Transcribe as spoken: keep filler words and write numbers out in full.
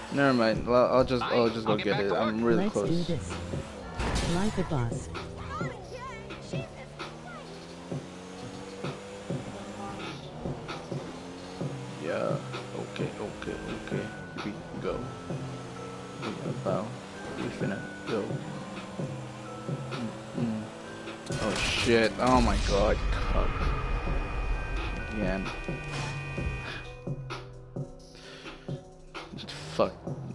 Never mind. Well, I'll just I'll just go I'll get get back it. to work. I'm really Let's close. do this. Like a boss. Yeah. Okay. Okay. Okay. Here we go. We about. We finna go. Mm. Oh shit. Oh my god. Cuck. Again. Fuck.